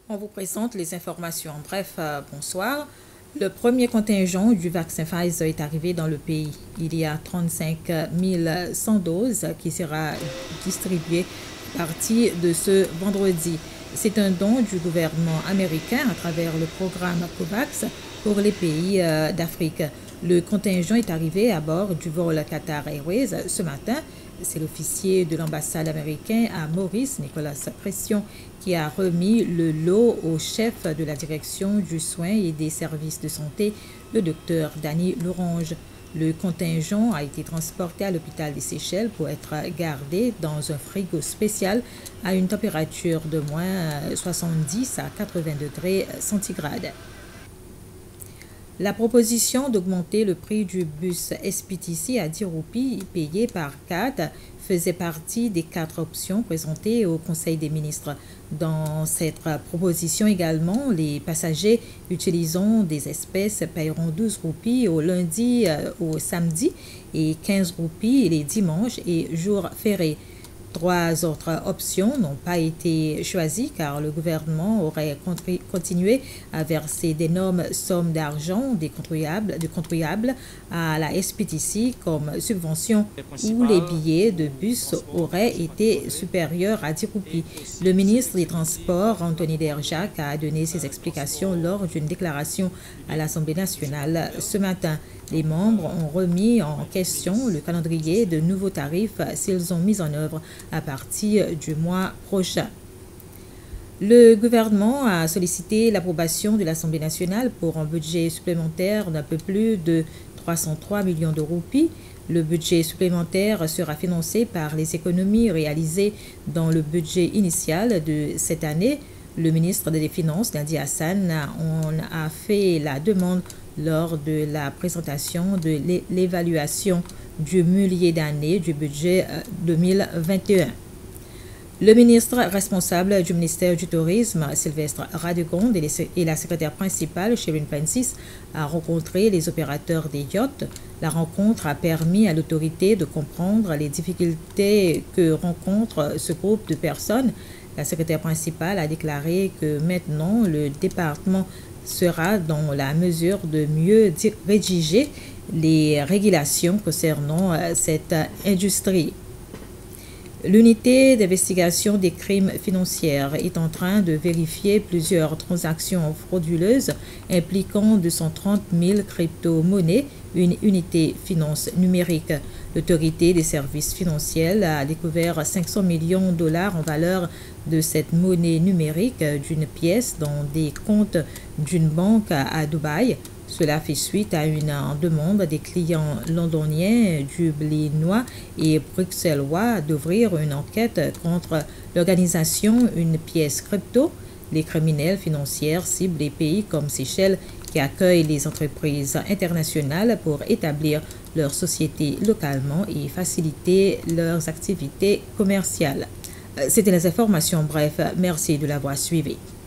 On vous présente les informations. Bref, bonsoir. Le premier contingent du vaccin Pfizer est arrivé dans le pays. Il y a 35 100 doses qui sera distribuées à partir de ce vendredi. C'est un don du gouvernement américain à travers le programme COVAX pour les pays d'Afrique. Le contingent est arrivé à bord du vol Qatar Airways ce matin. C'est l'officier de l'ambassade américaine à Maurice, Nicolas Pression, qui a remis le lot au chef de la direction du soin et des services de santé, le docteur Danny Lorange. Le contingent a été transporté à l'hôpital des Seychelles pour être gardé dans un frigo spécial à une température de moins 70 à 80 degrés centigrades. La proposition d'augmenter le prix du bus SPTC à 10 roupies payé par CAD faisait partie des 4 options présentées au Conseil des ministres. Dans cette proposition également, les passagers utilisant des espèces paieront 12 roupies au lundi au samedi et 15 roupies les dimanches et jours fériés. 3 autres options n'ont pas été choisies car le gouvernement aurait continué à verser d'énormes sommes d'argent des contribuables à la SPTC comme subvention où les billets de bus auraient été supérieurs à 10 roupies. Le ministre des Transports, Anthony Derjac, a donné ses explications lors d'une déclaration à l'Assemblée nationale ce matin. Les membres ont remis en question le calendrier de nouveaux tarifs s'ils ont mis en œuvre à partir du mois prochain. Le gouvernement a sollicité l'approbation de l'Assemblée nationale pour un budget supplémentaire d'un peu plus de 303 millions de roupies. Le budget supplémentaire sera financé par les économies réalisées dans le budget initial de cette année. Le ministre des Finances, Nadi Hassan, a fait la demande lors de la présentation de l'évaluation du millier d'années du budget 2021. Le ministre responsable du ministère du Tourisme, Sylvestre Radegonde, et la secrétaire principale, Sherin Francis, a rencontré les opérateurs des yachts. La rencontre a permis à l'autorité de comprendre les difficultés que rencontre ce groupe de personnes. La secrétaire principale a déclaré que maintenant, le département sera dans la mesure de mieux rédiger les régulations concernant cette industrie. L'unité d'investigation des crimes financiers est en train de vérifier plusieurs transactions frauduleuses impliquant 230 000 crypto-monnaies, une unité finance numérique. L'autorité des services financiers a découvert 500 millions de dollars en valeur de cette monnaie numérique d'une pièce dans des comptes d'une banque à Dubaï. Cela fait suite à une demande des clients londoniens, dublinois et bruxellois d'ouvrir une enquête contre l'organisation Une pièce crypto. Les criminels financiers ciblent des pays comme Seychelles qui accueillent les entreprises internationales pour établir leurs sociétés localement et faciliter leurs activités commerciales. C'était les informations. Bref, merci de l'avoir suivi.